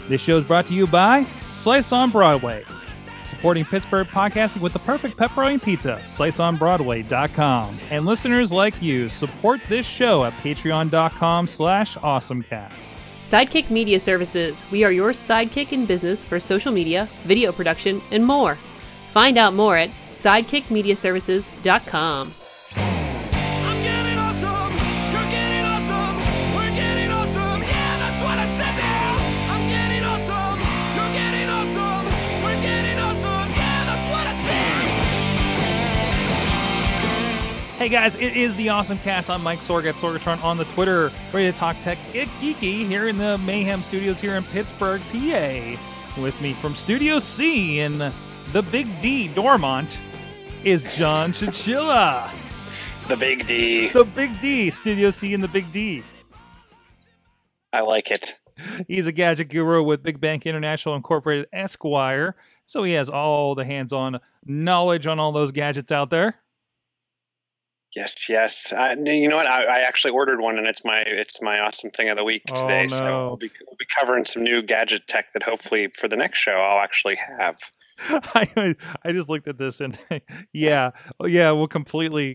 This show is brought to you by Slice on Broadway, supporting Pittsburgh podcasting with the perfect pepperoni pizza, sliceonbroadway.com. And listeners like you, support this show at patreon.com/awesomecast. Sidekick Media Services. We are your sidekick in business for social media, video production, and more. Find out more at sidekickmediaservices.com. Hey guys, it is the AwesomeCast. I'm Mike Sorg at Sorgatron on the Twitter, ready to talk tech geeky here in the Mayhem Studios here in Pittsburgh, PA. With me from Studio C in the Big D, Dormont, is John Chilla. The Big D. The Big D, Studio C in the Big D. I like it. He's a gadget guru with Big Bank International Incorporated Esquire, so he has all the hands-on knowledge on all those gadgets out there. Yes. You know what? I actually ordered one, and it's my awesome thing of the week today. No. So we'll be covering some new gadget tech that hopefully for the next show I'll actually have. I just looked at this and yeah, we'll completely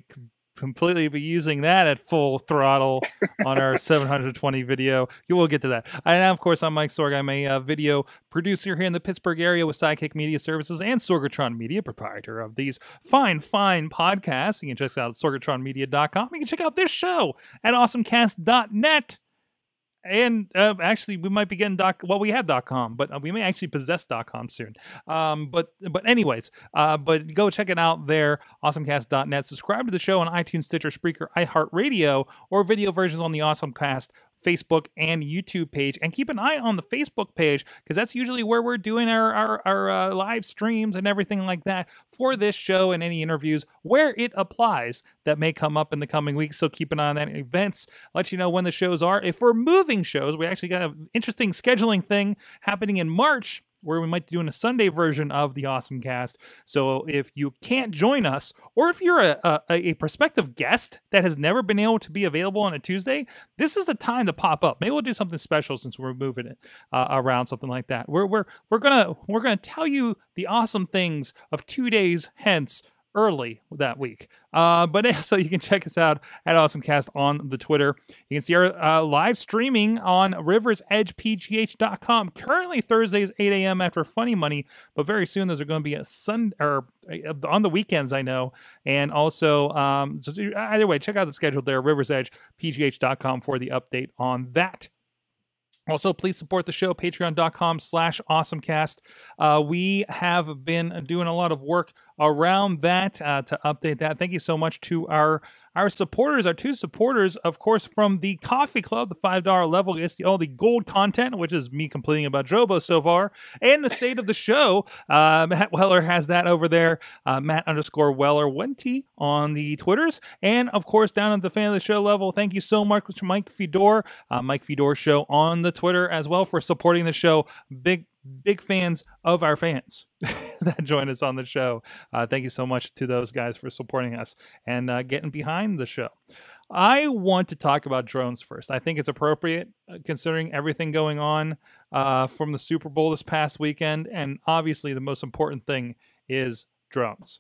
be using that at full throttle on our 720 video. You will get to that. And of course, I'm Mike Sorg. I'm a video producer here in the Pittsburgh area with Sidekick Media Services and Sorgatron Media, proprietor of these fine podcasts. You can check us out at sorgatronmedia.com. You can check out this show at awesomecast.net. And actually, we might be getting we have .com, but we may actually possess .com soon. But anyways, but go check it out there, awesomecast.net. Subscribe to the show on iTunes, Stitcher, Spreaker, iHeartRadio, or video versions on the AwesomeCast Facebook and YouTube page. And keep an eye on the Facebook page, because that's usually where we're doing our live streams and everything like that for this show and any interviews where it applies that may come up in the coming weeks. So keep an eye on that. Events, let you know when the shows are. If we're moving shows, we actually got an interesting scheduling thing happening in March, where we might be doing a Sunday version of the AwesomeCast. So if you can't join us, or if you're a prospective guest that has never been able to be available on a Tuesday, this is the time to pop up. Maybe we'll do something special since we're moving it around, something like that. We're gonna tell you the awesome things of 2 days hence, early that week. But so you can check us out at AwesomeCast on the Twitter. You can see our live streaming on riversedgepgh.com. Currently Thursdays, 8 a.m. after Funny Money, but very soon those are going to be a Sunday or on the weekends, I know. And also, so either way, check out the schedule there, riversedgepgh.com for the update on that. Also, please support the show, patreon.com/awesomecast. We have been doing a lot of work around that to update that. Thank you so much to our supporters, our two supporters, of course, from the Coffee Club, the $5 level. It's all the gold content, which is me complaining about Drobo so far, and the state of the show. Matt Weller has that over there, Matt_Weller1T on the Twitters. And, of course, down at the fan of the show level, thank you so much to Mike Fedor, Mike Fedor Show on the Twitter as well for supporting the show. Big fans of our fans that join us on the show. Thank you so much to those guys for supporting us and getting behind the show. I want to talk about drones first. I think it's appropriate considering everything going on from the Super Bowl this past weekend. And obviously the most important thing is drones.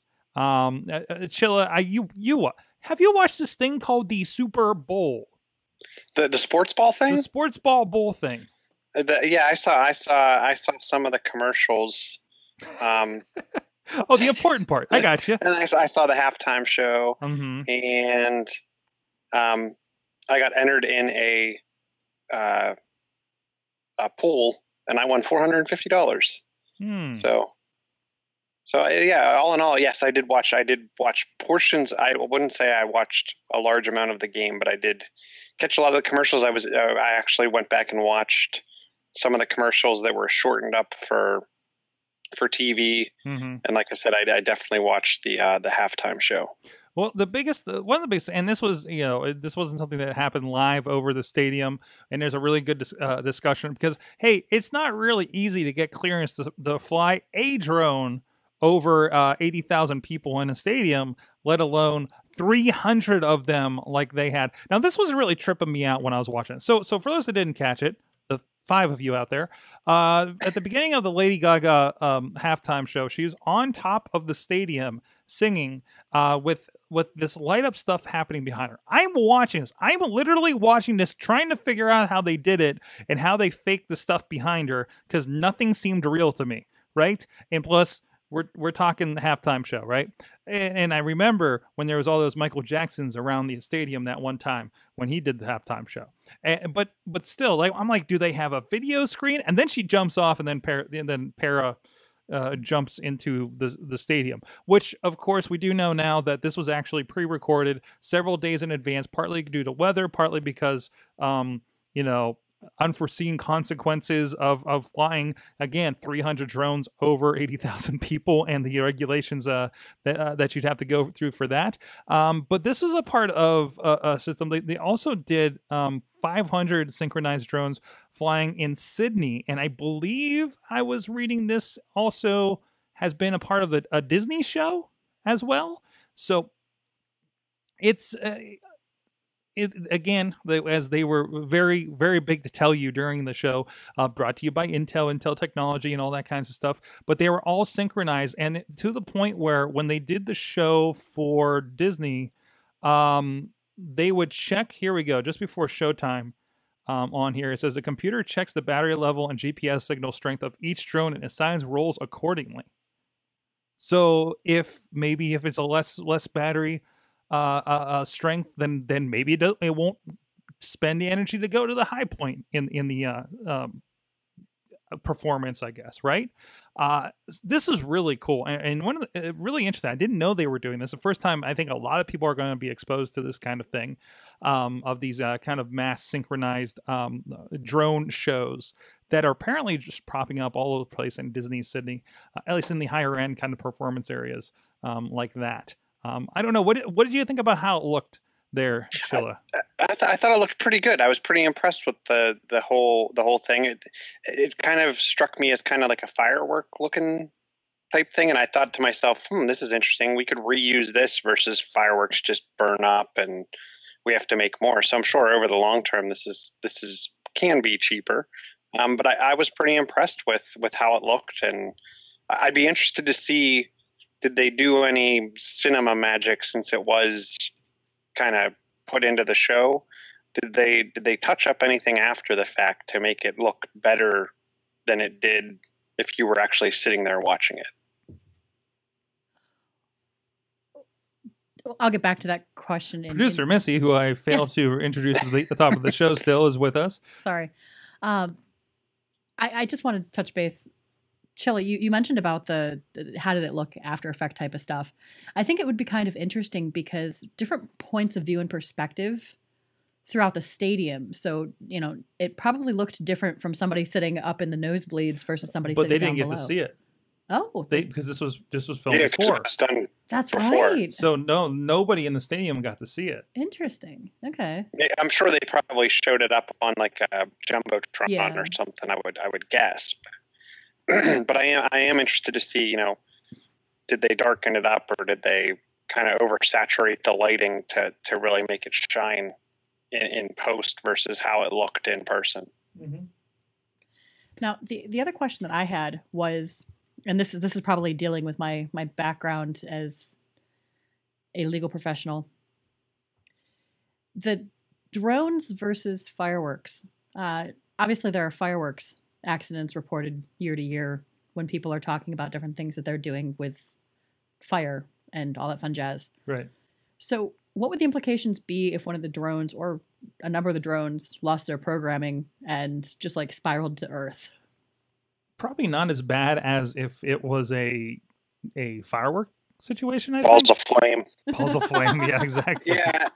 Chilla, have you watched this thing called the Super Bowl? The sports ball thing? The sports ball bowl thing. Yeah, I saw some of the commercials. Oh, the important part. I got you. And I saw the halftime show, and I got entered in a pool, and I won $450. So yeah, all in all, yes, I did watch portions. I wouldn't say I watched a large amount of the game, but I did catch a lot of the commercials. I actually went back and watched some of the commercials that were shortened up for TV. And like I said, I definitely watched the halftime show. Well, one of the biggest, and this was, this wasn't something that happened live over the stadium. And there's a really good discussion because, hey, it's not really easy to get clearance to fly a drone over 80,000 people in a stadium, let alone 300 of them like they had. Now, this was really tripping me out when I was watching it. So for those that didn't catch it, 5 of you out there. At the beginning of the Lady Gaga halftime show, she was on top of the stadium singing with this light up stuff happening behind her. I'm watching this. I'm literally watching this, trying to figure out how they did it and how they faked the stuff behind her, because nothing seemed real to me, right? And plus, we're talking the halftime show, right? And I remember when there was all those Michael Jacksons around the stadium that one time when he did the halftime show. But still, like, I'm like, do they have a video screen? And then she jumps off, and then Para jumps into the stadium, which of course we do know now that this was actually pre-recorded several days in advance, partly due to weather, partly because unforeseen consequences of flying, again, 300 drones over 80,000 people and the regulations that you'd have to go through for that. But this is a part of a system. They also did 500 synchronized drones flying in Sydney. And I believe I was reading this also has been a part of a Disney show as well. So it's... as they were very, very big to tell you during the show, brought to you by Intel Technology and all that kinds of stuff, but they were all synchronized, and to the point where when they did the show for Disney, they would check, here we go, just before showtime, on here, it says the computer checks the battery level and GPS signal strength of each drone and assigns roles accordingly. So if it's a less battery strength, then maybe it won't spend the energy to go to the high point in the performance, I guess, right? This is really cool, and one of the really interesting. I didn't know they were doing this. The first time I think a lot of people are going to be exposed to this kind of thing, of these kind of mass synchronized drone shows that are apparently just popping up all over the place in Disney Sydney, at least in the higher end kind of performance areas like that. I don't know. What did you think about how it looked there, Chilla? I thought it looked pretty good. I was pretty impressed with the whole thing. It kind of struck me as kind of like a firework looking type thing, and I thought to myself, this is interesting. We could reuse this versus fireworks just burn up, and we have to make more. So I'm sure over the long term, this can be cheaper. But I was pretty impressed with how it looked, and I'd be interested to see. Did they do any cinema magic since it was kind of put into the show? Did they touch up anything after the fact to make it look better than it did if you were actually sitting there watching it? I'll get back to that question. Producer Missy, who I failed to introduce at the top of the show, still is with us. Sorry. I just wanted to touch base. Chilla, you mentioned about how did it look after effect type of stuff. I think it would be kind of interesting because different points of view and perspective throughout the stadium. So, it probably looked different from somebody sitting up in the nosebleeds versus somebody sitting down below. But they didn't get to see it. Oh, because this was filmed before. It was done That's before. right. So nobody in the stadium got to see it. Interesting. Okay. I'm sure they probably showed it up on like a jumbotron or something. I would guess. But I am interested to see, did they darken it up or did they kind of oversaturate the lighting to really make it shine in post versus how it looked in person? Mm-hmm. Now, the other question that I had was, and this is probably dealing with my background as a legal professional, the drones versus fireworks. Obviously, there are fireworks accidents reported year to year when people are talking about different things that they're doing with fire and all that fun jazz. Right. So what would the implications be if one of the drones or a number of the drones lost their programming and just like spiraled to Earth? Probably not as bad as if it was a firework situation. Balls of flame. Balls of flame. Yeah, exactly. Yeah.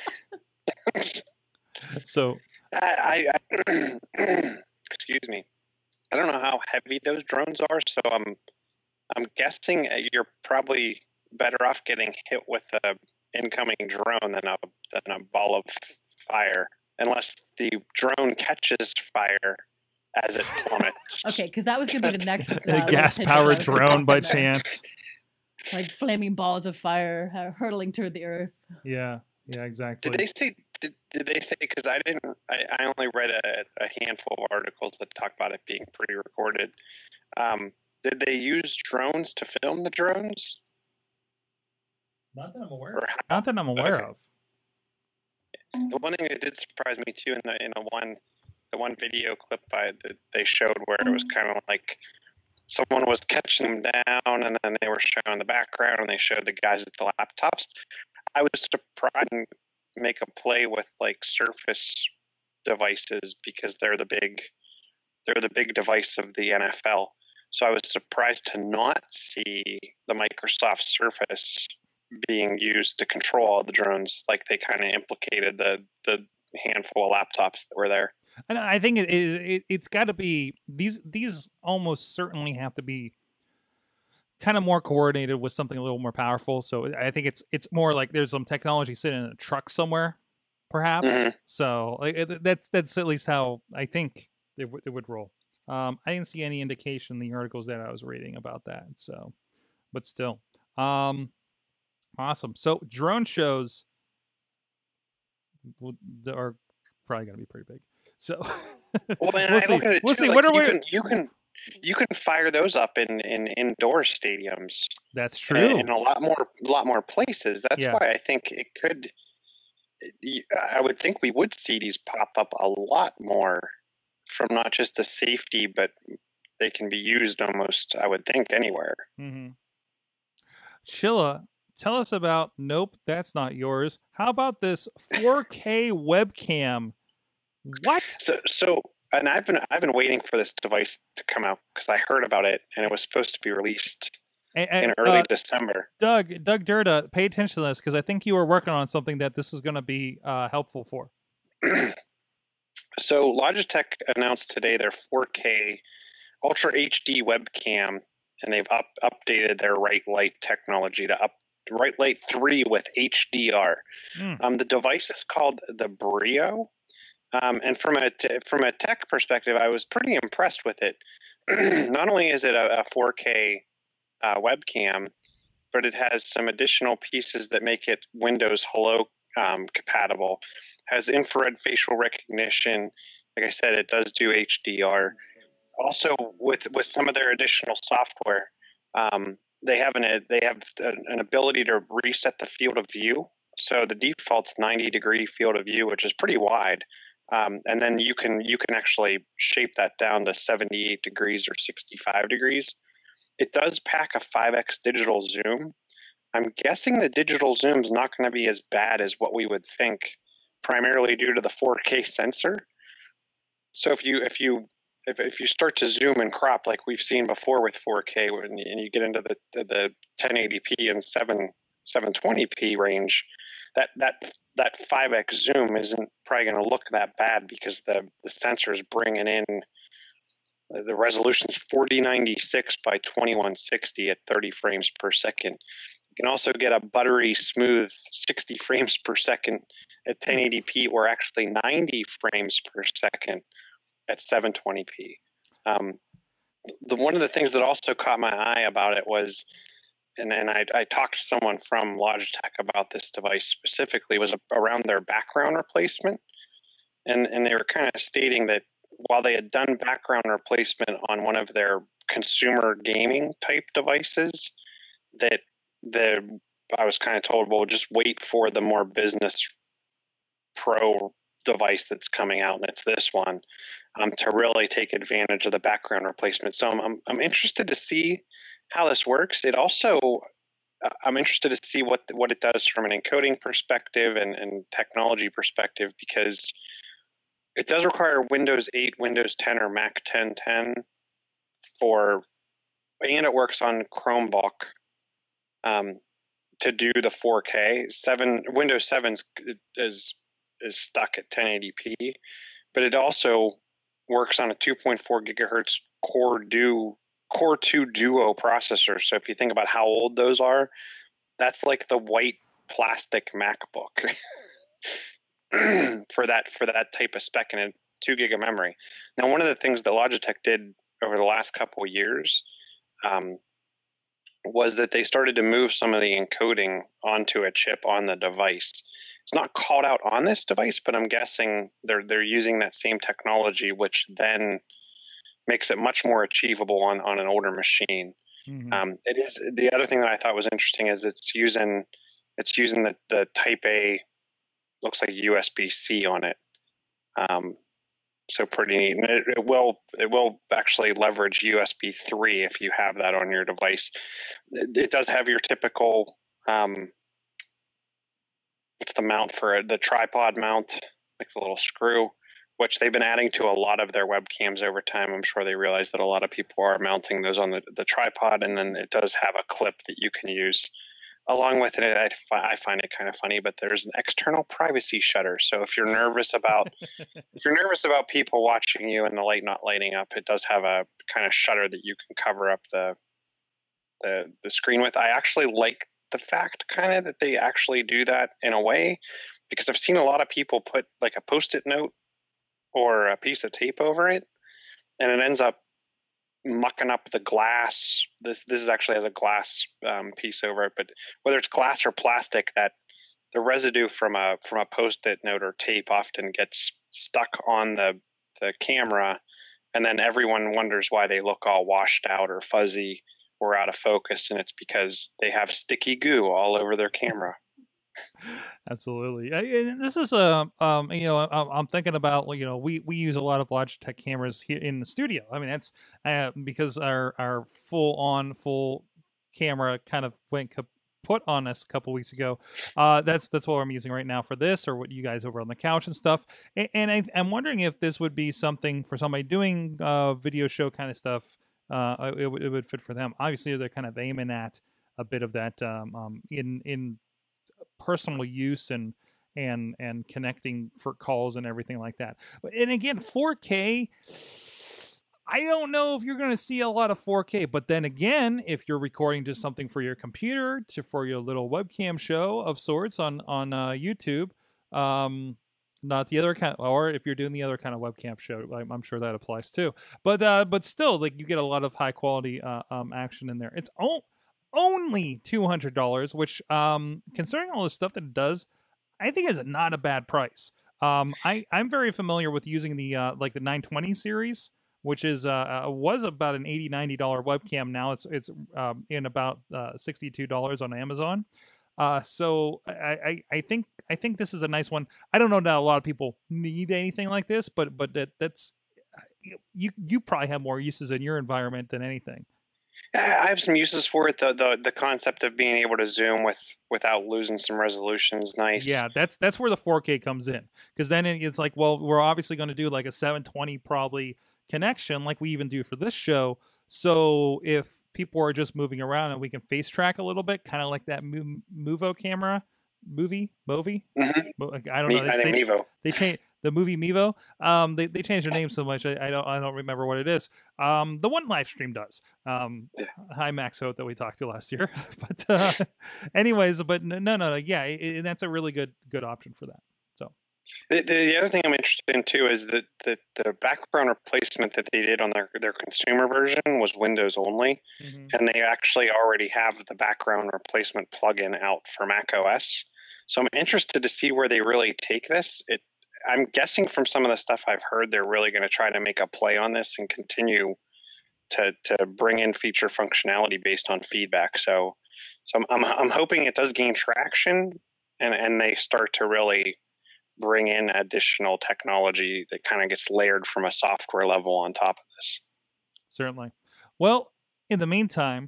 So I excuse me. I don't know how heavy those drones are, so I'm guessing you're probably better off getting hit with a incoming drone than a ball of fire, unless the drone catches fire as it plummets. Okay, because that was going to be the next a gas-powered drone by chance, like flaming balls of fire hurtling toward the earth. Yeah, exactly. Did they say Did they say? Because I only read a handful of articles that talk about it being pre-recorded. Did they use drones to film the drones? Not that I'm aware. Not that I'm aware of. The one thing that did surprise me too in the one video clip that they showed where it was kind of like someone was catching them down, and then they were showing the background, and they showed the guys at the laptops. I was surprised to make a play with like Surface devices because they're the big device of the NFL. So I was surprised to not see the Microsoft Surface being used to control all the drones, like they kind of implicated the handful of laptops that were there. And I think it's got to be these almost certainly have to be kind of more coordinated with something a little more powerful. So I think it's more like there's some technology sitting in a truck somewhere, perhaps. Mm-hmm. So that's at least how I think it would roll. I didn't see any indication in the articles that I was reading about that. So, but still, awesome. So drone shows are probably going to be pretty big. So well, we'll see. We'll see. Like, you can fire those up in indoor stadiums. That's true. In a lot more places. That's why I think it could. I would think we would see these pop up a lot more from not just the safety, but they can be used almost, I would think, anywhere. Mm-hmm. Chilla, tell us about. Nope, that's not yours. How about this 4K webcam? What? So, and I've been waiting for this device to come out because I heard about it and it was supposed to be released in early December. Doug Durda, pay attention to this because I think you were working on something that this is going to be helpful for. So Logitech announced today their 4K Ultra HD webcam, and they've updated their Right Light technology to Right Light 3 with HDR. The device is called the Brio. And from a tech perspective, I was pretty impressed with it. Not only is it a 4K webcam, but it has some additional pieces that make it Windows Hello compatible. Has infrared facial recognition. Like I said, it does do HDR. Also, with some of their additional software, they have an ability to reset the field of view. So the default's 90-degree field of view, which is pretty wide. And then you can actually shape that down to 78 degrees or 65 degrees. It does pack a 5x digital zoom. I'm guessing the digital zoom is not going to be as bad as what we would think, primarily due to the 4K sensor. So if you start to zoom and crop like we've seen before with 4K, and you get into the 1080p and 720p range, that 5x zoom isn't probably going to look that bad because the sensor is bringing in the resolution is 4096 by 2160 at 30 frames per second. You can also get a buttery smooth 60 frames per second at 1080p, or actually 90 frames per second at 720p. One of the things that also caught my eye about it was, and I talked to someone from Logitech about this device specifically, was around their background replacement. And they were kind of stating that while they had done background replacement on one of their consumer gaming type devices, that I was kind of told, well, just wait for the more business pro device that's coming out, and it's this one, to really take advantage of the background replacement. So I'm interested to see how this works. It also, I'm interested to see what it does from an encoding perspective and technology perspective, because it does require Windows 8, Windows 10, or Mac 1010 and it works on Chromebook to do the 4K. Windows 7 is stuck at 1080p, but it also works on a 2.4 gigahertz Core 2 Duo processor. So if you think about how old those are, that's like the white plastic MacBook for that type of spec, and a 2 gig of memory. Now, one of the things that Logitech did over the last couple of years was that they started to move some of the encoding onto a chip on the device. It's not called out on this device, but I'm guessing they're using that same technology, which then makes it much more achievable on an older machine. It is, the other thing that I thought was interesting is it's using the Type A, looks like USB-C on it. So pretty neat. And it will actually leverage USB 3 if you have that on your device. It does have your typical what's the mount for it? The tripod mount, like the little screw, which they've been adding to a lot of their webcams over time. I'm sure they realize that a lot of people are mounting those on the tripod, and then it does have a clip that you can use along with it. I find it kind of funny, but there's an external privacy shutter. So if you're nervous about people watching you and the light not lighting up, it does have a kind of shutter that you can cover up the screen with. I actually like the fact kind of that they actually do that in a way, because I've seen a lot of people put like a Post-it note or a piece of tape over it, and it ends up mucking up the glass. This is actually has a glass piece over it, but whether it's glass or plastic, that the residue from a Post-it note or tape often gets stuck on the camera, and then everyone wonders why they look all washed out or fuzzy or out of focus, and it's because they have sticky goo all over their camera. Absolutely. This is I'm thinking about, we use a lot of Logitech cameras here in the studio. I mean, that's because our full camera kind of went put on us a couple weeks ago. That's what I'm using right now for this, or what you guys over on the couch and stuff. And I'm wondering if this would be something for somebody doing video show kind of stuff. It would fit for them. Obviously, they're kind of aiming at a bit of that in personal use and connecting for calls and everything like that. And again, 4K, I don't know if you're going to see a lot of 4K, but then again, if you're recording just something for your computer for your little webcam show of sorts on YouTube, not the other kind, or if you're doing the other kind of webcam show, I'm sure that applies too. But still, like, you get a lot of high quality action in there. It's only $200, which considering all the stuff that it does, I think is not a bad price. I'm very familiar with using the like the 920 series, which is was about an $80-90 webcam. Now it's in about $62 on Amazon. So I think this is a nice one. I don't know that a lot of people need anything like this, but that's you probably have more uses in your environment than anything. I have some uses for it. The concept of being able to zoom without losing some resolution is nice. Yeah, that's where the 4K comes in, because then it's like, well, we're obviously going to do like a 720 probably connection, like we even do for this show. So if people are just moving around and we can face track a little bit, kind of like that Movo camera, Movi. Mm-hmm. I don't know. I think Mevo. They changed the movie Mevo. They changed their name so much. I don't remember what it is. The one live stream does. Hi Max Hope that we talked to last year. But anyways, but no. Yeah, that's a really good option for that. So the other thing I'm interested in too is that the background replacement that they did on their consumer version was Windows only, and they actually already have the background replacement plugin out for Mac OS. So I'm interested to see where they really take this. I'm guessing from some of the stuff I've heard, they're really going to try to make a play on this and continue to bring in feature functionality based on feedback. So I'm hoping it does gain traction and they start to really bring in additional technology that kind of gets layered from a software level on top of this. Certainly. Well, in the meantime,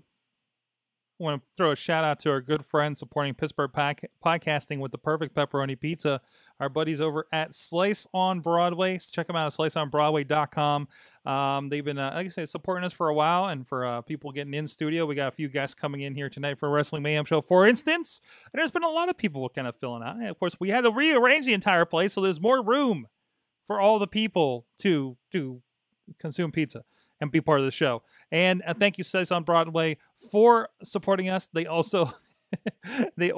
I want to throw a shout out to our good friends supporting Pittsburgh podcasting with the perfect pepperoni pizza. Our buddies over at Slice on Broadway. So check them out at sliceonbroadway.com. They've been, like I said, supporting us for a while, and for people getting in studio. We got a few guests coming in here tonight for Wrestling Mayhem Show, for instance. And there's been a lot of people kind of filling out. And of course, we had to rearrange the entire place, so there's more room for all the people to consume pizza and be part of the show. And thank you, Slice on Broadway, for supporting us. They also it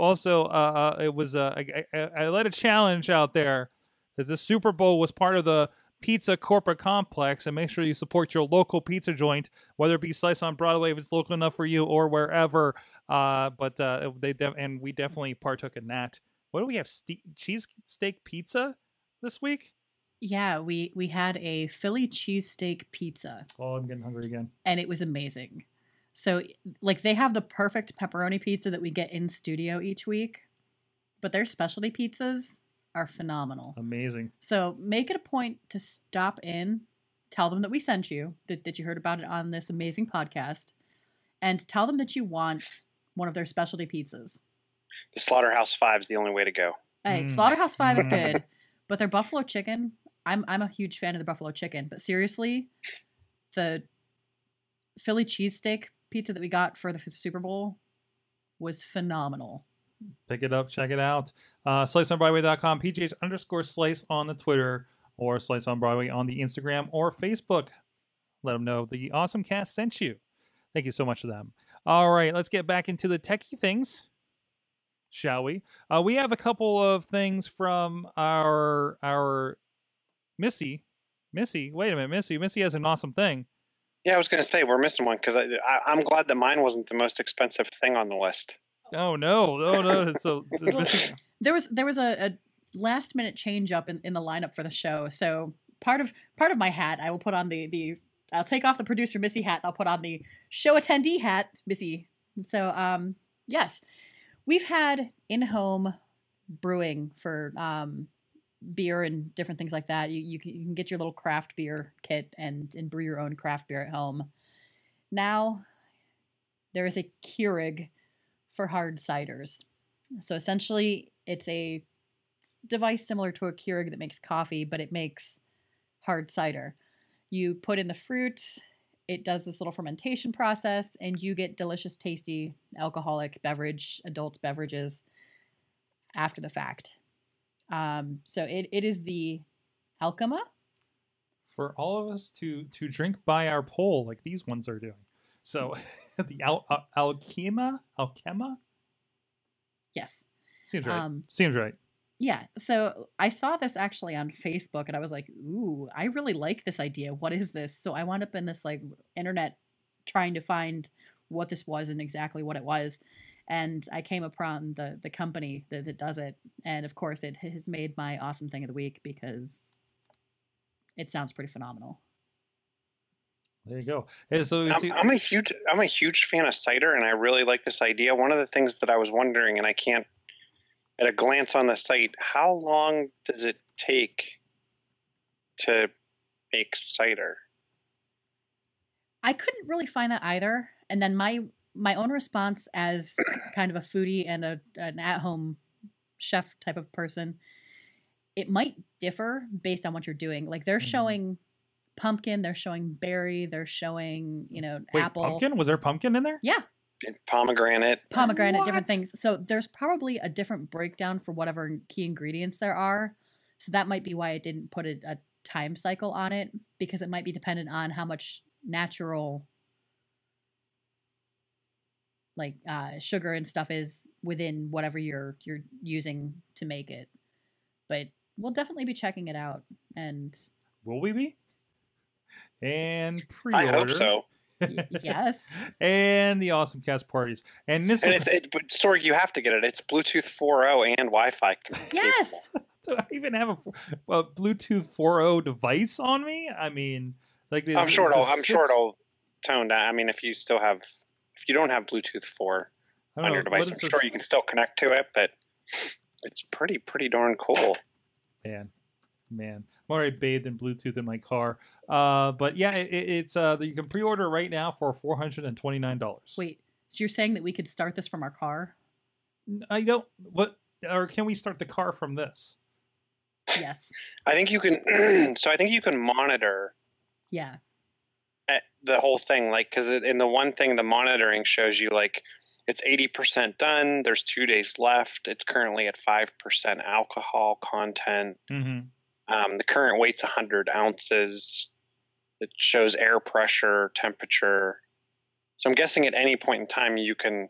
was I led a challenge out there that the Super Bowl was part of the pizza corporate complex, and make sure you support your local pizza joint, whether it be Slice on Broadway if it's local enough for you, or wherever. We definitely partook in that. what do we have? Cheesesteak pizza this week? Yeah, we had a Philly cheesesteak pizza. Oh, I'm getting hungry again. And it was amazing. So, like, they have the perfect pepperoni pizza that we get in studio each week, but their specialty pizzas are phenomenal. Amazing. So make it a point to stop in, tell them that we sent you, that you heard about it on this amazing podcast, and tell them that you want one of their specialty pizzas. The Slaughterhouse 5 is the only way to go. Hey, Slaughterhouse 5 is good, but their buffalo chicken, I'm a huge fan of the buffalo chicken, but seriously, the Philly cheesesteak pizza that we got for the Super Bowl was phenomenal. Pick it up, check it out. SliceOnBroadway.com, PJs_Slice on the Twitter, or Slice on Broadway on the Instagram or Facebook. Let them know the AwesomeCast sent you. Thank you so much to them. All right, let's get back into the techie things, shall we? We have a couple of things from our Missy. Missy, wait a minute, Missy has an awesome thing. Yeah, I was going to say we're missing one because I'm glad that mine wasn't the most expensive thing on the list. Oh no! So there was a last minute change up in the lineup for the show. So part of my hat, I will put on the I'll take off the producer Missy hat. And I'll put on the show attendee hat, Missy. So yes, we've had in-home brewing for beer and different things like that. You can get your little craft beer kit and brew your own craft beer at home. Now there is a Keurig for hard ciders. So essentially it's a device similar to a Keurig that makes coffee, but it makes hard cider. You put in the fruit, it does this little fermentation process, and you get delicious, tasty alcoholic adult beverages after the fact. So it is the Alchema. For all of us to drink by our poll like these ones are doing. So the Alchema? Yes. Seems right. Yeah. So I saw this actually on Facebook and I was like, ooh, I really like this idea. What is this? So I wound up in this like internet trying to find what this was and exactly what it was. And I came upon the company that does it. And of course it has made my awesome thing of the week because it sounds pretty phenomenal. There you go. Hey, so I'm a huge fan of cider, and I really like this idea. One of the things that I was wondering, and I can't, at a glance on the site, how long does it take to make cider? I couldn't really find that either. And then my own response as kind of a foodie and an at-home chef type of person, it might differ based on what you're doing. Like they're showing pumpkin, they're showing berry, they're showing, apple. Pumpkin? Was there pumpkin in there? Yeah. Pomegranate, different things. So there's probably a different breakdown for whatever key ingredients there are. So that might be why I didn't put a time cycle on it, because it might be dependent on how much natural sugar and stuff is within whatever you're using to make it. But we'll definitely be checking it out. And will we be? And pre-order. I hope so. Yes. And the AwesomeCast parties. And this but Sorg, you have to get it. It's Bluetooth 4.0 and Wi-Fi. Yes. Do I even have a Bluetooth 4.0 device on me? I mean, like I'm sure it'll tone down. I mean, if you don't have Bluetooth 4 on your device, I'm sure you can still connect to it, but it's pretty darn cool. Man. I'm already bathed in Bluetooth in my car. But yeah, it's you can pre-order right now for $429. Wait, so you're saying that we could start this from our car? I don't. What? Or can we start the car from this? Yes. I think you can. So I think you can monitor. Yeah. The whole thing, because in the one thing, the monitoring shows you it's 80% done. There's 2 days left. It's currently at 5% alcohol content. Mm-hmm. The current weight's 100 ounces. It shows air pressure, temperature. So I'm guessing at any point in time you can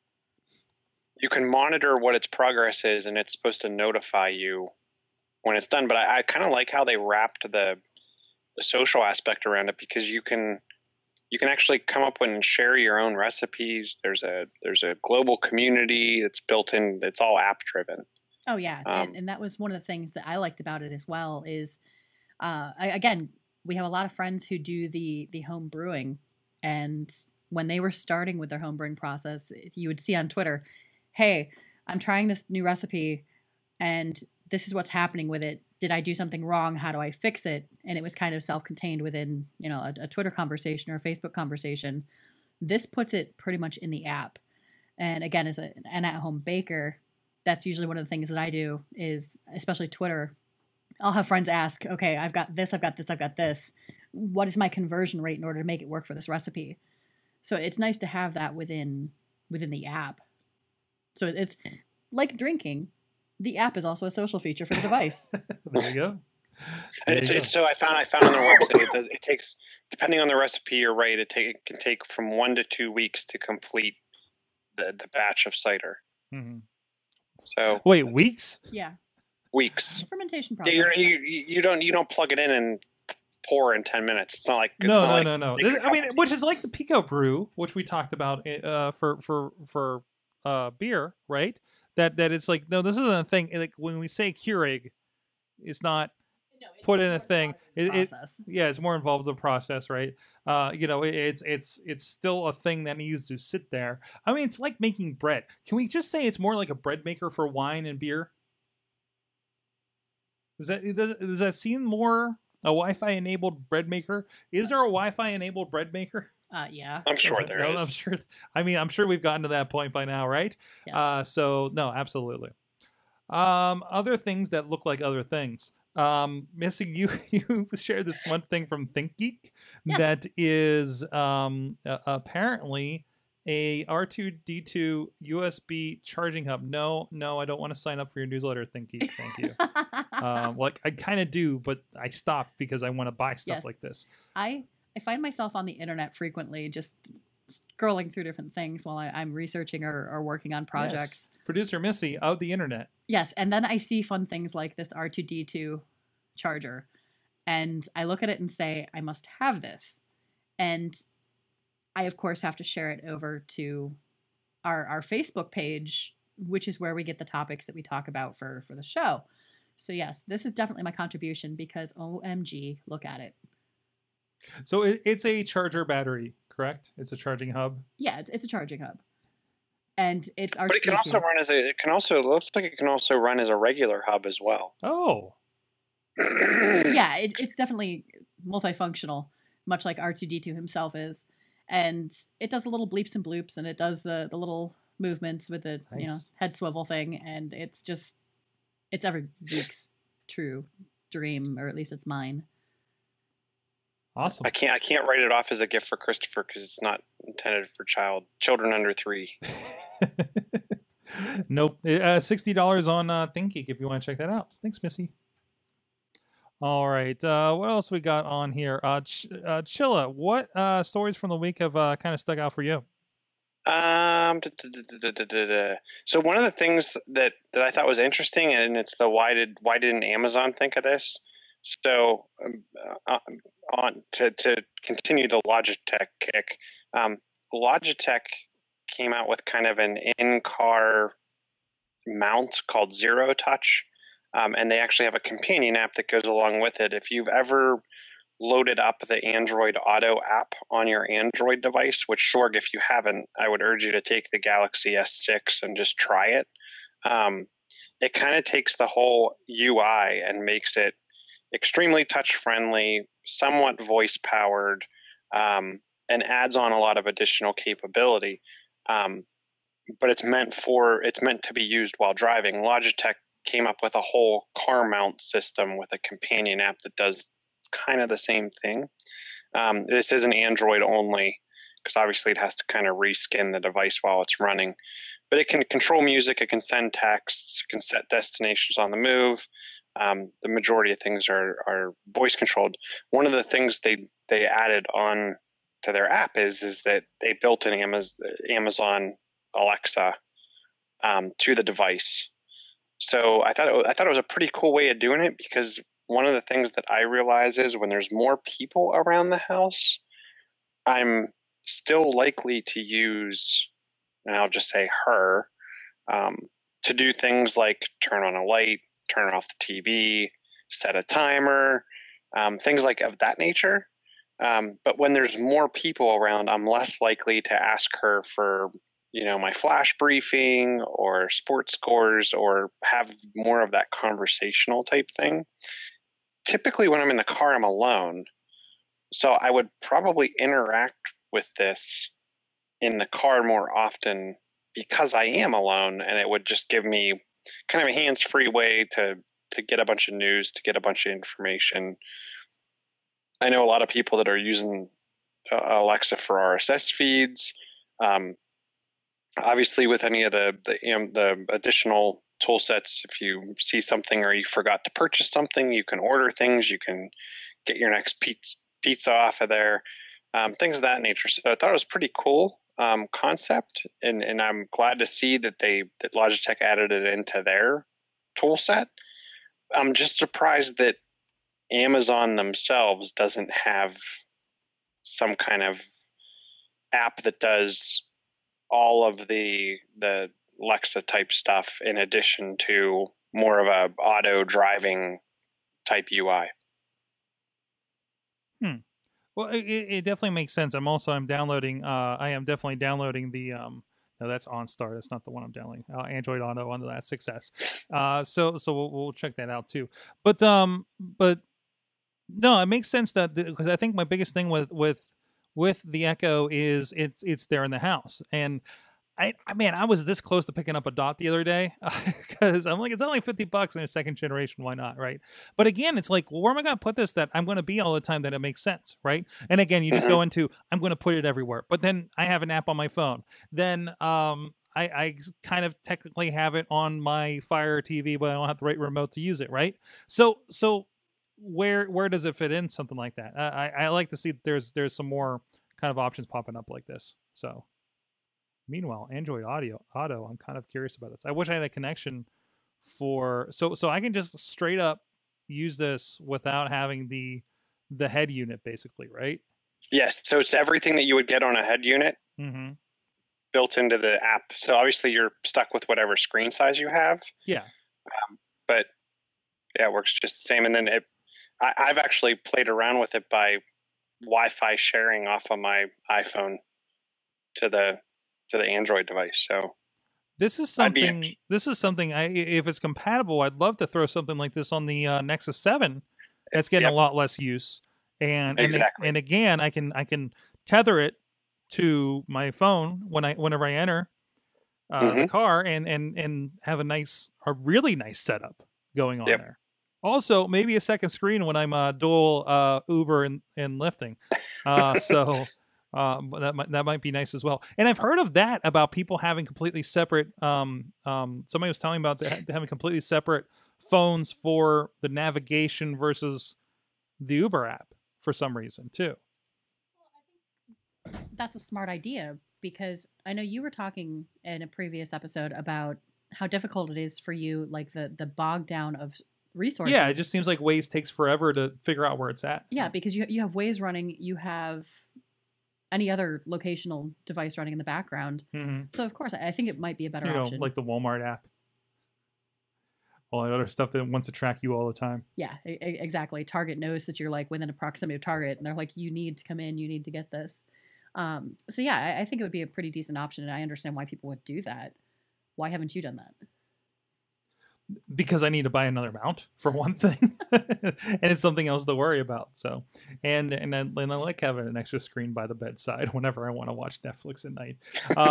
monitor what its progress is, and it's supposed to notify you when it's done. But I kind of like how they wrapped the social aspect around it, because you can actually come up with and share your own recipes. There's a global community that's built in. It's all app driven. Oh yeah, and that was one of the things that I liked about it as well. Is again, we have a lot of friends who do the home brewing, and when they were starting with their home brewing process, you would see on Twitter, "Hey, I'm trying this new recipe, and this is what's happening with it. Did I do something wrong? How do I fix it?" And it was kind of self-contained within, a Twitter conversation or a Facebook conversation. This puts it pretty much in the app. And again, as an at-home baker, that's usually one of the things that I do is, especially Twitter, I'll have friends ask, okay, I've got this, I've got this, I've got this. What is my conversion rate in order to make it work for this recipe? So it's nice to have that within the app. So it's like drinking. The app is also a social feature for the device. There you go. So I found on their website it takes, depending on the recipe, you're right, it can take from 1 to 2 weeks to complete the batch of cider. Mm-hmm. So wait, weeks? Yeah, weeks. Fermentation process. Yeah, you don't plug it in and pour in 10 minutes. It's not like No. I mean, which is like the Pico brew, which we talked about for beer, right? That it's like, no, this isn't a thing. Like when we say Keurig, it's not put in a thing. It's more involved in the process, right? It's still a thing that needs to sit there. I mean, it's like making bread. Can we just say it's more like a bread maker for wine and beer? Does that seem more a Wi-Fi enabled bread maker? Is there a Wi-Fi enabled bread maker? Yeah. I'm sure there is. I'm sure. I mean, I'm sure we've gotten to that point by now, right? Yes. So no, absolutely. Other things that look like other things. Missy, you shared this one thing from ThinkGeek that is apparently a R2D2 USB charging hub. No, I don't want to sign up for your newsletter, ThinkGeek. Thank you. Like I kind of do, but I stopped because I want to buy stuff like this. I find myself on the internet frequently, just scrolling through different things while I'm researching or working on projects. Yes. Producer Missy of the internet. Yes, and then I see fun things like this R2D2 charger, and I look at it and say, I must have this. And I, of course, have to share it over to our Facebook page, which is where we get the topics that we talk about for the show. So yes, this is definitely my contribution because OMG, look at it. So it's a charger battery, correct? It's a charging hub. Yeah, it's a charging hub, and it's R2D2. But it can also run it looks like it can also run as a regular hub as well. Oh. Yeah, it's definitely multifunctional, much like R2D2 himself is, and it does the little bleeps and bloops, and it does the little movements with the head swivel thing, and it's every geek's true dream, or at least it's mine. Awesome. I can't write it off as a gift for Christopher because it's not intended for children under 3. Nope. $60 on ThinkGeek if you want to check that out. Thanks, Missy. All right. What else we got on here? Chilla, what stories from the week have kind of stuck out for you? So one of the things that I thought was interesting, and it's the why didn't Amazon think of this? So on to continue the Logitech kick, Logitech came out with kind of an in-car mount called Zero Touch, and they actually have a companion app that goes along with it. If you've ever loaded up the Android Auto app on your Android device, which Sorg, if you haven't, I would urge you to take the Galaxy S6 and just try it. It kind of takes the whole UI and makes it extremely touch-friendly, somewhat voice-powered, and adds on a lot of additional capability. But it's meant to be used while driving. Logitech came up with a whole car mount system with a companion app that does kind of the same thing. This is an Android only, because obviously it has to kind of reskin the device while it's running. But it can control music, it can send texts, it can set destinations on the move. The majority of things are voice controlled. One of the things they added on to their app is that they built an Amazon Alexa to the device. So I thought it was a pretty cool way of doing it, because one of the things that I realize is when there's more people around the house, I'm still likely to use, and I'll just say her, to do things like turn on a light, turn off the TV, set a timer, things like of that nature. But when there's more people around, I'm less likely to ask her for, my flash briefing or sports scores or have more of that conversational type thing. Typically when I'm in the car, I'm alone. So I would probably interact with this in the car more often because I am alone, and it would just give me kind of a hands-free way to get a bunch of news, to get a bunch of information. I know a lot of people that are using Alexa for RSS feeds. Obviously, with any of the additional tool sets, if you see something or you forgot to purchase something, you can order things. You can get your next pizza off of there, things of that nature. So I thought it was pretty cool concept, and I'm glad to see that Logitech added it into their tool set. I'm just surprised that Amazon themselves doesn't have some kind of app that does all of the Alexa type stuff in addition to more of a auto driving type UI. Well, it definitely makes sense. I am definitely downloading the no, that's OnStar. That's not the one I'm downloading. Android Auto on that 6S. So we'll check that out too. But no, it makes sense that, because I think my biggest thing with the Echo is it's there in the house. And I was this close to picking up a Dot the other day because I'm like, it's only $50 in a second generation. Why not? Right. But again, it's like, well, where am I going to put this that I'm going to be all the time that it makes sense? Right. And again, you just go into, I'm going to put it everywhere. But then I have an app on my phone. Then I kind of technically have it on my Fire TV, but I don't have the right remote to use it. Right. So where does it fit in? Something like that. I like to see there's some more kind of options popping up like this. So. Meanwhile, Android Auto, I'm kind of curious about this. I wish I had a connection so I can just straight up use this without having the head unit, basically, right? Yes. So it's everything that you would get on a head unit built into the app. So obviously you're stuck with whatever screen size you have. Yeah. But yeah, it works just the same. And then I've actually played around with it by Wi-Fi sharing off of my iPhone to the Android device. So this is something if it's compatible, I'd love to throw something like this on the Nexus 7 that's getting a lot less use. And again, I can tether it to my phone whenever I enter the car and have a really nice setup going on there. Also, maybe a second screen when I'm dual Uber and lifting. That might be nice as well. And I've heard of that about people having completely separate. Somebody was telling me about having completely separate phones for the navigation versus the Uber app for some reason too. That's a smart idea, because I know you were talking in a previous episode about how difficult it is for you, like the bog down of resources. Yeah, it just seems like Waze takes forever to figure out where it's at. Yeah, because you have Waze running, you have any other locational device running in the background. So of course, I think it might be a better option. Like the Walmart app. All that other stuff that wants to track you all the time. Yeah, exactly. Target knows that you're like within a proximity of Target, and they're like, you need to come in, you need to get this. So yeah, I think it would be a pretty decent option, and I understand why people would do that. Why haven't you done that? Because I need to buy another mount for one thing, and it's something else to worry about. So, and I like having an extra screen by the bedside whenever I want to watch Netflix at night.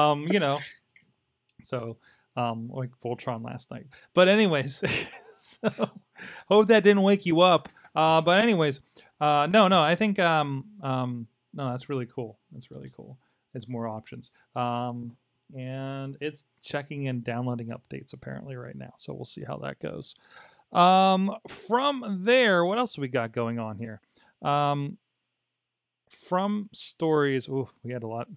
So like Voltron last night. But anyways, so hope that didn't wake you up. But anyways, no, I think no, that's really cool. That's really cool. It's more options. And it's checking and downloading updates apparently right now. So we'll see how that goes. From there, what else we got going on here? From stories, we had a lot.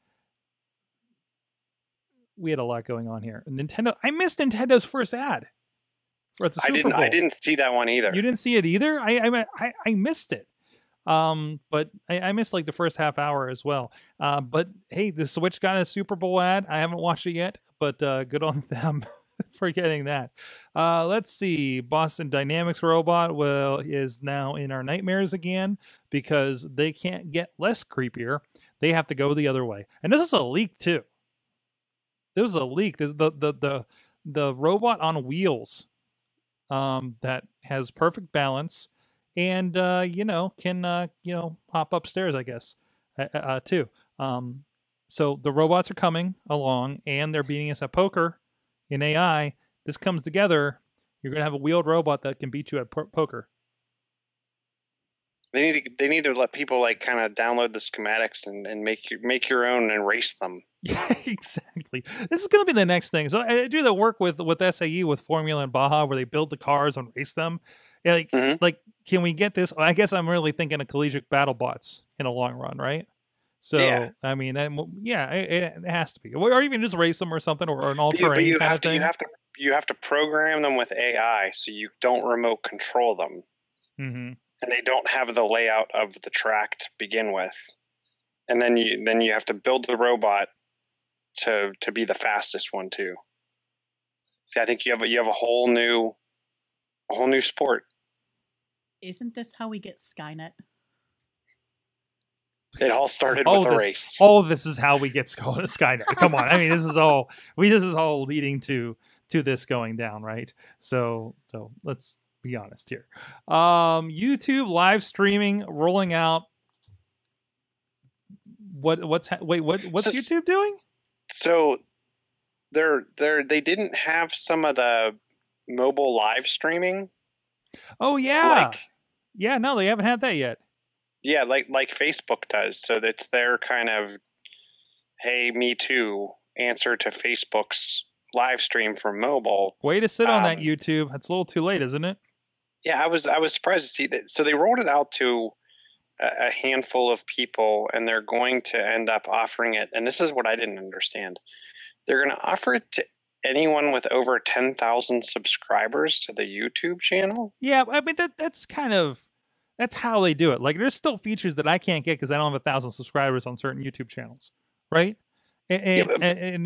We had a lot going on here. Nintendo. I missed Nintendo's first ad for the Super Bowl. I didn't see that one either. You didn't see it either? I missed it. But I missed like the first half hour as well. But hey, the Switch got a Super Bowl ad. I haven't watched it yet, but good on them for getting that. Let's see. Boston Dynamics robot is now in our nightmares again because they can't get less creepier. They have to go the other way. And this is a leak too. This is a leak. This is the robot on wheels that has perfect balance and can hop upstairs, I guess, too. So the robots are coming along and they're beating us at poker in AI. This comes together, you're going to have a wheeled robot that can beat you at poker. They need to let people like kind of download the schematics and make your own and race them. Yeah, exactly. This is going to be the next thing. So I do the work with SAE with Formula and Baja where they build the cars and race them. Yeah, like can we get this? I guess I'm really thinking of collegiate battle bots in the long run, right? So yeah. I mean, it has to be, or even just race them or something, or an all-terrain kind of thing. You have to program them with AI so you don't remote control them. Mm-hmm. And they don't have the layout of the track to begin with, and then you have to build the robot to be the fastest one too. See, I think you have a whole new sport. Isn't this how we get Skynet? It all started with a race. All of this is how we get Skynet. Come on, I mean, this is all leading to this going down, right? So let's be honest here. YouTube live streaming rolling out. What's YouTube doing? So they didn't have some of the mobile live streaming. Oh yeah. No, they haven't had that yet. Yeah, like Facebook does. So that's their kind of, hey, me too, answer to Facebook's live stream for mobile. Way to sit on that, YouTube. It's a little too late, isn't it? Yeah, I was surprised to see that. So they rolled it out to a handful of people, and they're going to end up offering it. And this is what I didn't understand. They're going to offer it to anyone with over 10,000 subscribers to the YouTube channel. Yeah, I mean that's how they do it. Like, there's still features that I can't get because I don't have 1,000 subscribers on certain YouTube channels, right? And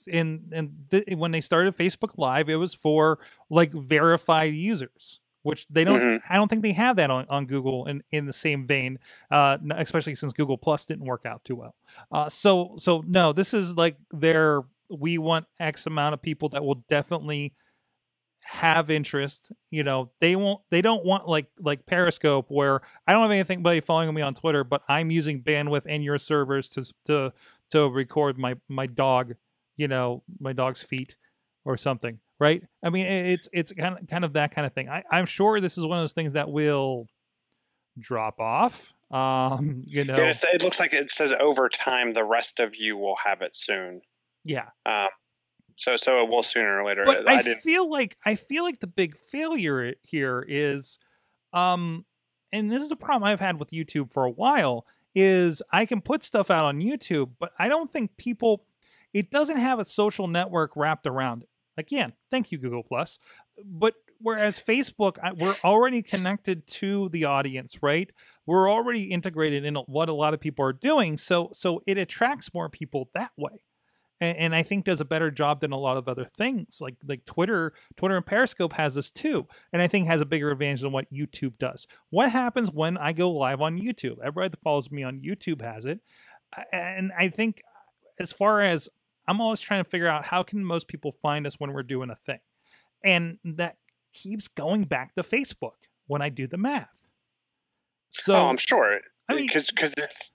when they started Facebook Live, it was for like verified users, which they don't. Mm-hmm. I don't think they have that on Google in the same vein, especially since Google Plus didn't work out too well. So no, this is like we want X amount of people that will definitely have interest. They don't want like Periscope, where I don't have anybody following me on Twitter, but I'm using bandwidth in your servers to record my dog, my dog's feet or something, right? I mean, it's kind of that kind of thing. I'm sure this is one of those things that will drop off. Yeah, it looks like it says over time the rest of you will have it soon. Yeah. So it will sooner or later. But I feel like the big failure here is, and this is a problem I've had with YouTube for a while, is I can put stuff out on YouTube, but I don't think it doesn't have a social network wrapped around it. Again, thank you, Google Plus. But whereas Facebook, we're already connected to the audience, right? We're already integrated in what a lot of people are doing. So it attracts more people that way. And I think does a better job than a lot of other things. Like Twitter and Periscope has this too. And I think has a bigger advantage than what YouTube does. What happens when I go live on YouTube? Everybody that follows me on YouTube has it. And I think as far as I'm always trying to figure out how can most people find us when we're doing a thing. And that keeps going back to Facebook when I do the math. So I'm sure. Because it's...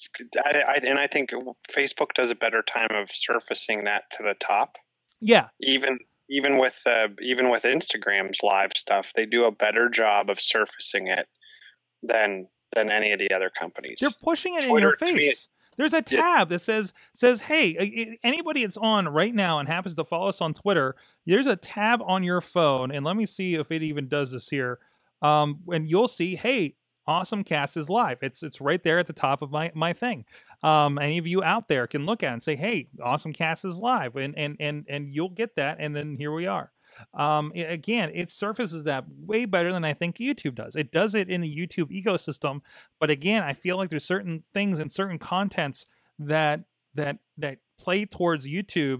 I think Facebook does a better time of surfacing that to the top. Yeah. Even with Instagram's live stuff, they do a better job of surfacing it than any of the other companies. They're pushing it Twitter, in your face. There's a tab that says, hey, anybody that's on right now and happens to follow us on Twitter, there's a tab on your phone, and let me see if it even does this here. And you'll see, hey, AwesomeCast is live. It's right there at the top of my thing. Any of you out there can look at it and say, hey, AwesomeCast is live, and you'll get that, and then here we are. Again, it surfaces that way better than I think YouTube does. It does it in the YouTube ecosystem, but again, I feel like there's certain things and certain contents that play towards YouTube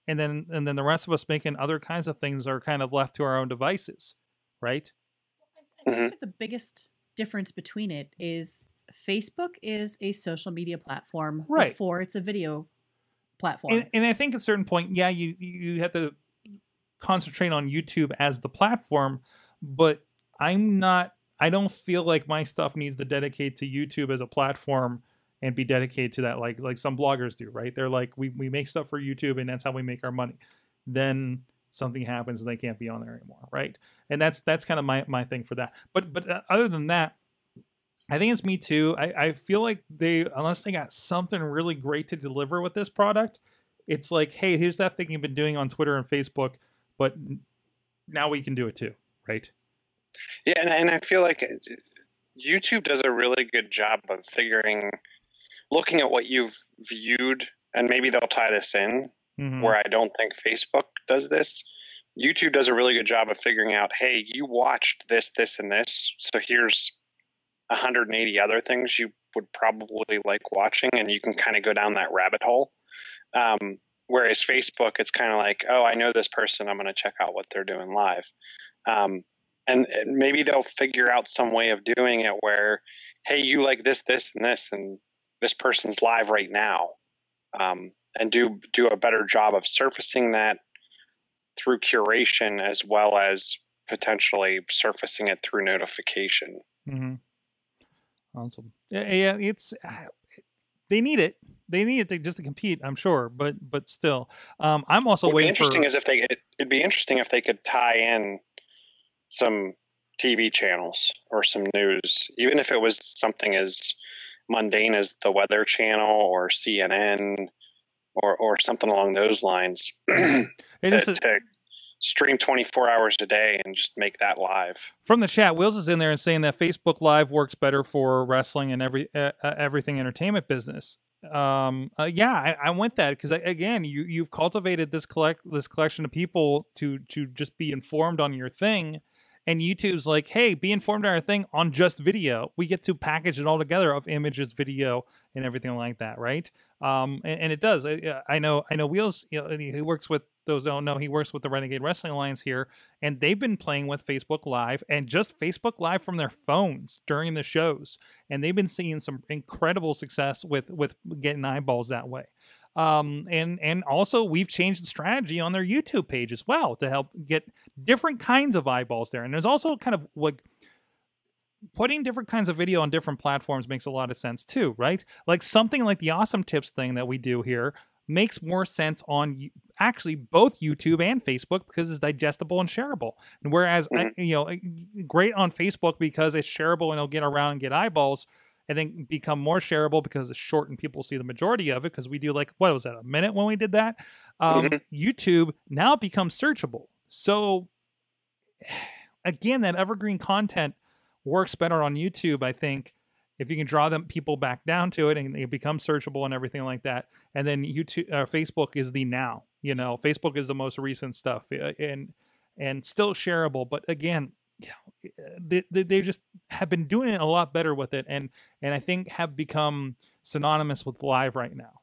and then the rest of us making other kinds of things are kind of left to our own devices, right? I think that the biggest difference between it is Facebook is a social media platform before it's a video platform. And I think at a certain point, yeah, you have to concentrate on YouTube as the platform, but I don't feel like my stuff needs to dedicate to YouTube as a platform and be dedicated to that like some bloggers do, right? They're like, we make stuff for YouTube and that's how we make our money. Then something happens and they can't be on there anymore, right? And that's kind of my thing for that. But other than that, I think it's me too. I feel like unless they got something really great to deliver with this product, it's like, hey, here's that thing you've been doing on Twitter and Facebook, but now we can do it too, right? Yeah, and I feel like YouTube does a really good job of looking at what you've viewed, and maybe they'll tie this in, where I don't think Facebook does this. YouTube does a really good job of figuring out, hey, you watched this, this, and this, so here's 180 other things you would probably like watching, and you can kind of go down that rabbit hole. Whereas Facebook, it's kind of like, oh, I know this person, I'm going to check out what they're doing live. And maybe they'll figure out some way of doing it where, hey, you like this, this, and this, and this person's live right now. And do a better job of surfacing that through curation as well as potentially surfacing it through notification. Mm-hmm. Awesome. Yeah, it's they need it. They need it just to compete, I'm sure, but still, I'm also waiting for. It'd be interesting if they could tie in some TV channels or some news, even if it was something as mundane as the Weather Channel or CNN or something along those lines. To stream 24 hours a day and just make that live. From the chat, Wills is in there and saying that Facebook Live works better for wrestling and everything entertainment business. Yeah, I want that because again, you've cultivated this collection of people to just be informed on your thing, and YouTube's like, hey, be informed on our thing on just video. We get to package it all together of images, video, and everything like that, right? And it does. I know Wheels, he works with those don't know, he works with the Renegade Wrestling Alliance here, and they've been playing with Facebook Live and just Facebook Live from their phones during the shows, and they've been seeing some incredible success with getting eyeballs that way. And also we've changed the strategy on their YouTube page as well to help get different kinds of eyeballs there. And there's also kind of like putting different kinds of video on different platforms makes a lot of sense too, right? Like something like the Awesome Tips thing that we do here makes more sense on actually both YouTube and Facebook because it's digestible and shareable. And whereas, great on Facebook because it's shareable and it'll get around and get eyeballs, and then become more shareable because it's short and people see the majority of it because we do like, what was that, a minute when we did that? YouTube now becomes searchable. So again, that evergreen content works better on YouTube, I think, if you can draw people back down to it and it becomes searchable and everything like that. And then Facebook is the now, Facebook is the most recent stuff and still shareable. But again, they just have been doing it a lot better with it. And I think have become synonymous with live right now.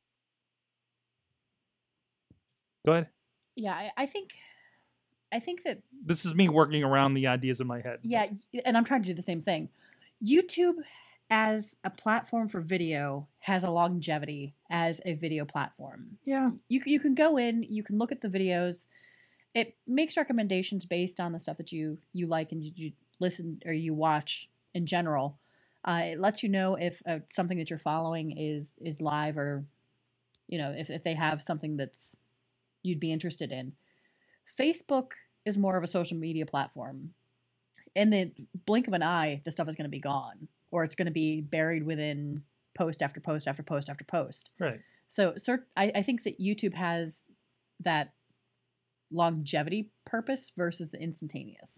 Go ahead. Yeah, I think that this is me working around the ideas in my head. Yeah. And I'm trying to do the same thing. YouTube as a platform for video has a longevity as a video platform. Yeah. You can go in, you can look at the videos. It makes recommendations based on the stuff that you like and you listen or you watch in general. It lets you know if something that you're following is live or, if they have something that's you'd be interested in. Facebook is more of a social media platform. In the blink of an eye, the stuff is going to be gone, or it's going to be buried within post after post after post after post. Right. So I think that YouTube has that longevity purpose versus the instantaneous.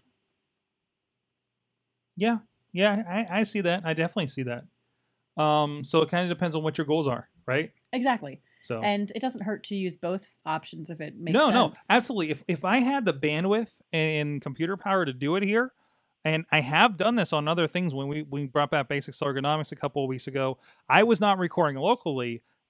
Yeah, I see that. I definitely see that. So it kind of depends on what your goals are, right? Exactly. So, and it doesn't hurt to use both options if it makes sense. No, absolutely. If I had the bandwidth and computer power to do it here, and I have done this on other things when we brought back Basics Ergonomics a couple of weeks ago, I was not recording locally.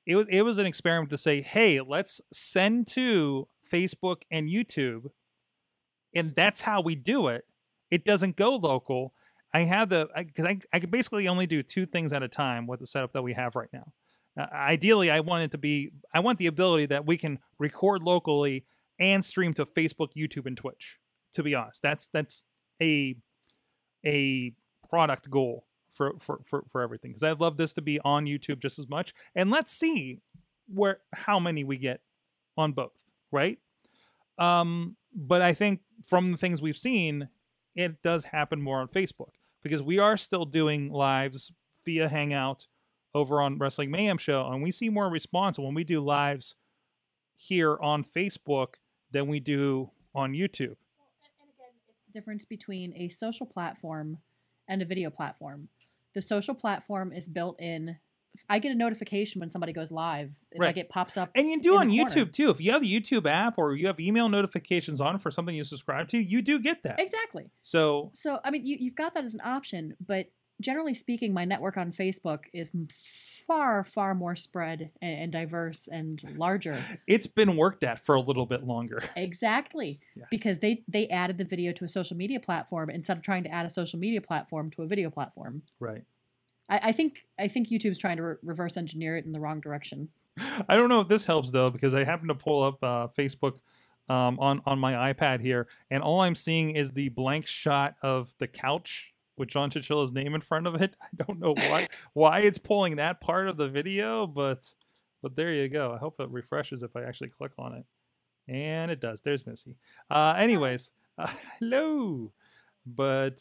it was an experiment to say, hey, let's send to Facebook and YouTube, and that's how we do it. It doesn't go local. I have because I could basically only do 2 things at a time with the setup that we have right now. Ideally, I want the ability that we can record locally and stream to Facebook, YouTube, and Twitch. To be honest, that's a product goal for everything, because I'd love this to be on YouTube just as much. And let's see how many we get on both, right? But I think from the things we've seen, it does happen more on Facebook, because we are still doing lives via Hangout over on Wrestling Mayhem Show, and we see more response when we do lives here on Facebook than we do on YouTube. And again, it's the difference between a social platform and a video platform. The social platform is built in. I get a notification when somebody goes live. Right. Like it pops up. And you do on YouTube too. If you have the YouTube app or you have email notifications on for something you subscribe to, you do get that. Exactly. So I mean, you've got that as an option, but generally speaking, my network on Facebook is far, far more spread and diverse and larger. It's been worked at for a little bit longer. Exactly. Yes. Because they added the video to a social media platform instead of trying to add a social media platform to a video platform. Right. I think YouTube's trying to reverse engineer it in the wrong direction. I don't know if this helps though, because I happen to pull up Facebook on my iPad here, and all I'm seeing is the blank shot of the couch with John Chichilla's name in front of it. I don't know why it's pulling that part of the video, but there you go. I hope it refreshes if I actually click on it, and it does. There's Missy. Anyways, hello, but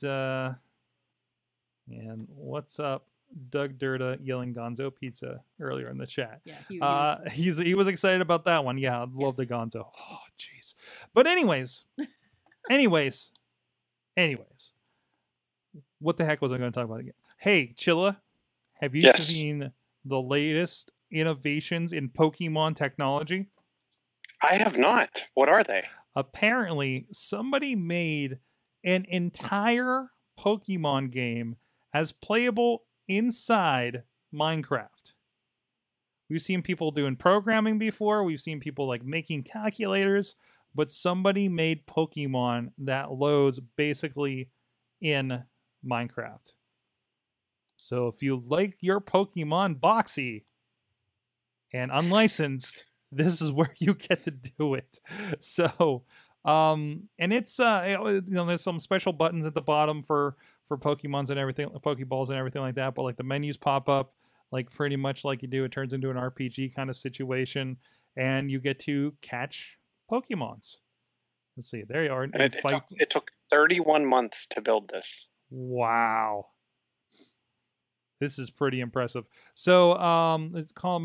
and what's up? Doug Durda yelling Gonzo pizza earlier in the chat. Yeah, he was excited about that one. Yeah, I love the Gonzo. Oh, jeez. But anyways, what the heck was I going to talk about again? Hey, Chilla, have you seen the latest innovations in Pokemon technology? I have not. What are they? Apparently, somebody made an entire Pokemon game as playable inside Minecraft. We've seen people doing programming before. We've seen people like making calculators, but somebody made Pokemon that loads basically in Minecraft. So if you like your Pokemon boxy and unlicensed, this is where you get to do it. So, and it's there's some special buttons at the bottom for Pokemons and everything, Pokeballs and everything like that. But like the menus pop up like pretty much like you do. It turns into an RPG kind of situation, and you get to catch Pokemons. Let's see. There you are. And it took 31 months to build this. Wow. This is pretty impressive. So it's called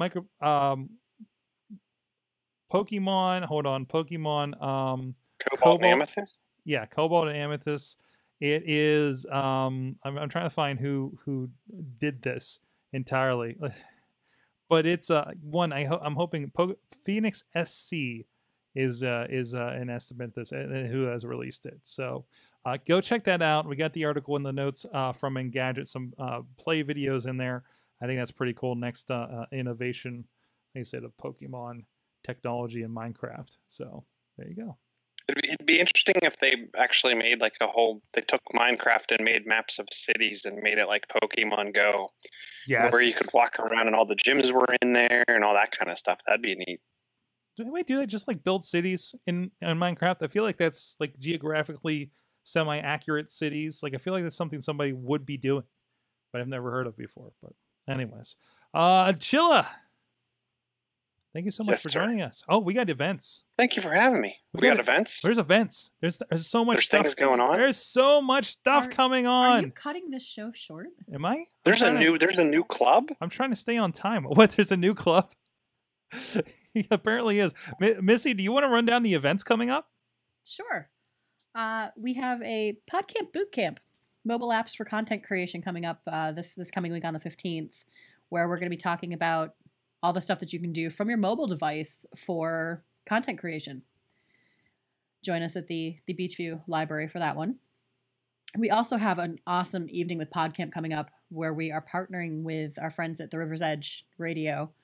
Pokemon. Hold on. Pokemon Cobalt and Amethyst? Yeah, Cobalt and Amethyst. It is I'm trying to find who did this entirely. But it's one I'm hoping Phoenix SC is an estimate this who has released it. So go check that out. We got the article in the notes from Engadget, some play videos in there. I think that's pretty cool. Next innovation, they say, the Pokemon technology in Minecraft. So there you go. It'd be interesting if they actually made like they took Minecraft and made maps of cities and made it like Pokemon Go. Yes. Where you could walk around and all the gyms were in there and all that kind of stuff. That'd be neat. Do anybody do that? Just like build cities in Minecraft? I feel like that's like geographically semi-accurate cities. Like I feel like that's something somebody would be doing, but I've never heard of before. But anyways, Chilla, thank you so much for joining us. Oh, we got events. Thank you for having me. We got events. There's events. There's so much stuff. Things going on. There's so much stuff coming on. Are you cutting this show short? Am I? There's a new club. I'm trying to stay on time. What? There's a new club? He apparently is. Missy, do you want to run down the events coming up? Sure. We have a PodCamp Bootcamp, mobile apps for content creation coming up this coming week on the 15th, where we're going to be talking about all the stuff that you can do from your mobile device for content creation. Join us at the Beachview Library for that one. We also have an awesome evening with PodCamp coming up where we are partnering with our friends at the River's Edge Radio.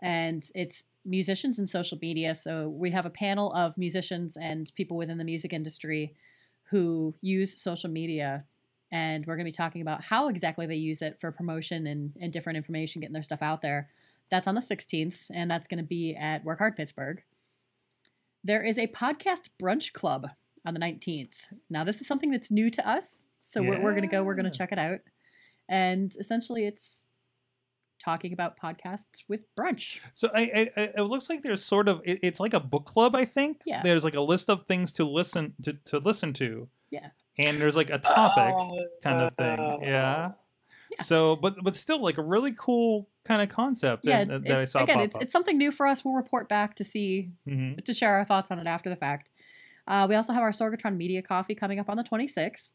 and it's musicians and social media. So we have a panel of musicians and people within the music industry who use social media, and we're going to be talking about how exactly they use it for promotion and different information, getting their stuff out there. That's on the 16th, and that's going to be at Work Hard Pittsburgh. There is a podcast brunch club on the 19th. Now, this is something that's new to us, so we're going to go. We're going to check it out. And essentially, it's talking about podcasts with brunch. So it looks like there's sort of, it's like a book club, I think. Yeah. There's like a list of things to listen to. Yeah. And there's like a topic kind of thing. Yeah. So, but still like a really cool kind of concept that I saw again, pop up. It's something new for us. We'll report back to see, to share our thoughts on it after the fact. We also have our Sorgatron Media Coffee coming up on the 26th.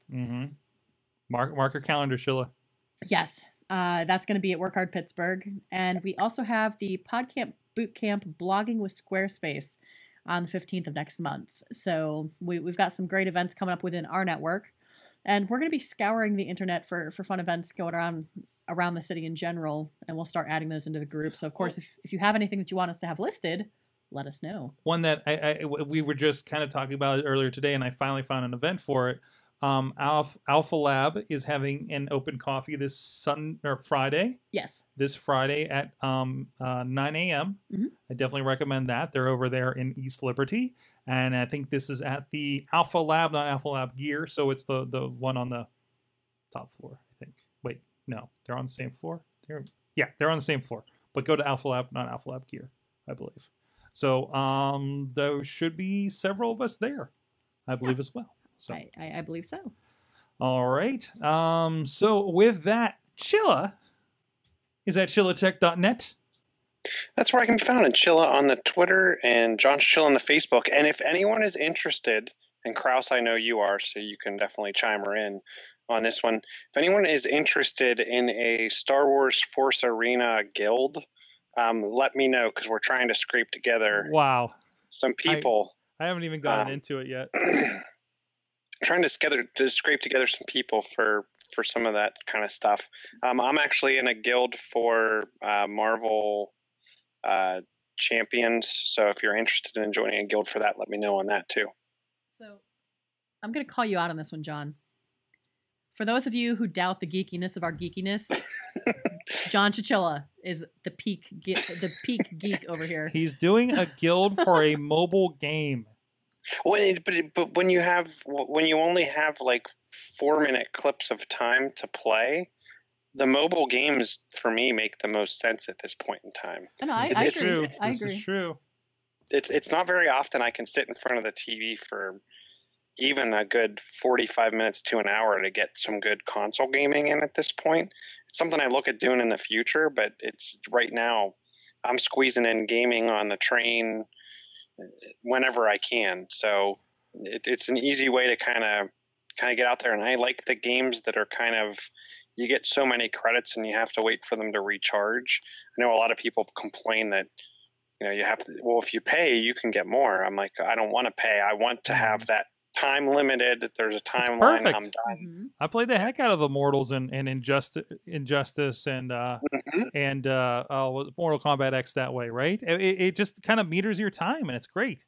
Mark your calendar, Chilla. Yes. That's going to be at Work Hard Pittsburgh. And we also have the PodCamp Bootcamp Blogging with Squarespace on the 15th of next month. So we've got some great events coming up within our network. And we're going to be scouring the internet for fun events going around the city in general. And we'll start adding those into the group. So, of course, if you have anything that you want us to have listed, let us know. One that we were just kind of talking about earlier today, and I finally found an event for it. Alpha Lab is having an open coffee this Friday. Yes. This Friday at 9 a.m. I definitely recommend that. They're over there in East Liberty. And I think this is at the Alpha Lab, not Alpha Lab Gear. So it's the one on the top floor, I think. Wait, no. They're on the same floor? They're on the same floor. But go to Alpha Lab, not Alpha Lab Gear, I believe. So there should be several of us there, I believe, as well. So I believe so. All right. So with that, Chilla is at chillatech.net. That's where I can be found, in Chilla on the Twitter and John Chilla on the Facebook. And if anyone is interested, and Kraus, I know you are, so you can definitely chime her in on this one. If anyone is interested in a Star Wars Force Arena guild, let me know, because we're trying to scrape together some people. I haven't even gotten into it yet. Trying to scrape together some people for some of that kind of stuff. I'm actually in a guild for Marvel Champions, so if you're interested in joining a guild for that, let me know on that too. So I'm going to call you out on this one, John. For those of you who doubt the geekiness of our geekiness, John Chichilla is the peak geek over here. He's doing a guild for a mobile game. But when you only have like 4-minute clips of time to play, the mobile games for me make the most sense at this point in time. No, I agree. True. I this agree. Is true. It's not very often I can sit in front of the TV for even a good 45 minutes to an hour to get some good console gaming in at this point. It's something I look at doing in the future, but it's right now I'm squeezing in gaming on the train whenever I can. So it's an easy way to kind of get out there. And I like the games that are kind of, you get so many credits and you have to wait for them to recharge. I know a lot of people complain that, you have to, well, if you pay, you can get more. I'm like, I don't want to pay. I want to have that time limited. There's a timeline. I'm done. I played the heck out of Immortals and Injustice and Mortal Kombat X that way, right? It just kind of meters your time, and it's great.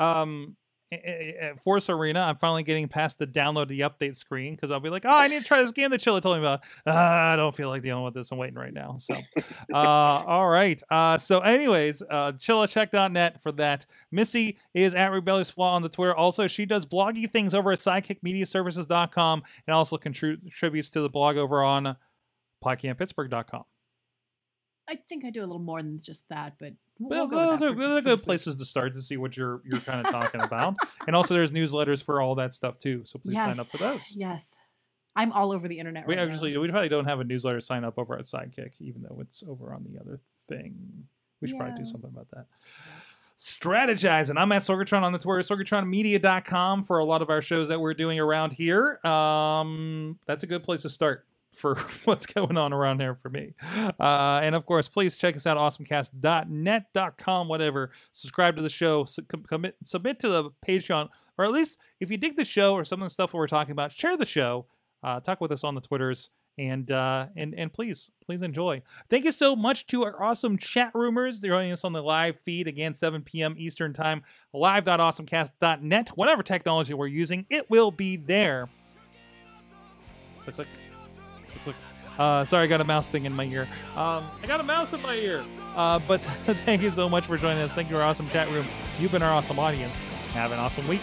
Force Arena, I'm finally getting past the download the update screen, because I'll be like, I need to try this game that Chilla told me about. I don't feel like dealing with this. I'm waiting right now. So, all right. So anyways, chillatech.net for that. Missy is at Rebellious Flaw on the Twitter. Also, she does bloggy things over at sidekickmediaservices.com and also contributes to the blog over on podcastpittsburgh.com. I think I do a little more than just that, but those are good places to start to see what you're kind of talking about. And also there's newsletters for all that stuff too, so please sign up for those. Yes, I'm all over the internet we probably don't have a newsletter sign up over at Sidekick, even though it's over on the other thing. We should probably do something about that. Strategizing. I'm at Sorgatron on the Twitter, sorgatronmedia.com for a lot of our shows that we're doing around here. That's a good place to start for what's going on around here for me. And of course, please check us out, awesomecast.net.com, whatever. Subscribe to the show, submit to the Patreon, or at least if you dig the show or some of the stuff that we're talking about, share the show, talk with us on the Twitters, And please enjoy. Thank you so much to our awesome chat roomers. They're joining us on the live feed again, 7 p.m. Eastern Time, live.awesomecast.net. Whatever technology we're using, it will be there. Click, click, click, click. Sorry, I got a mouse thing in my ear. I got a mouse in my ear. But thank you so much for joining us. Thank you, our awesome chat room. You've been our awesome audience. Have an awesome week.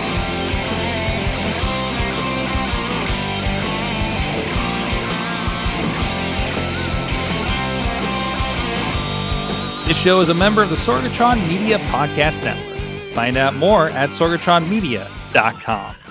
This show is a member of the Sorgatron Media Podcast Network. Find out more at sorgatronmedia.com.